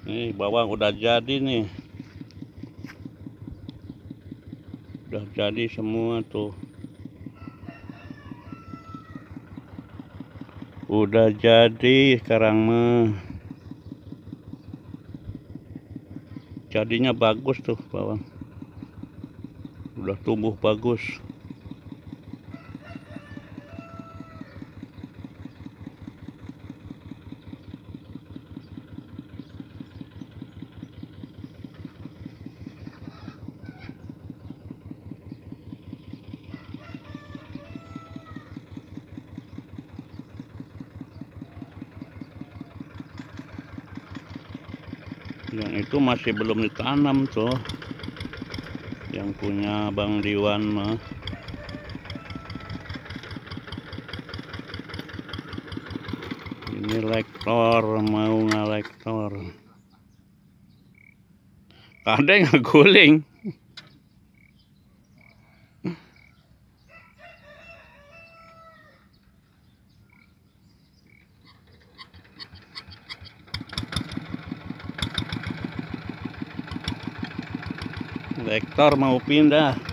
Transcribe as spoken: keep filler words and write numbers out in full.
Nih bawang udah jadi nih. Udah jadi semua tuh. Udah jadi sekarang mah. Jadinya bagus tuh bawang. Udah tumbuh bagus. Yang itu masih belum ditanam tuh. Yang punya Bang Diwan mah. Ini lektor, mau ngelektor. Ada yang ngeguling. Lektor mau pindah.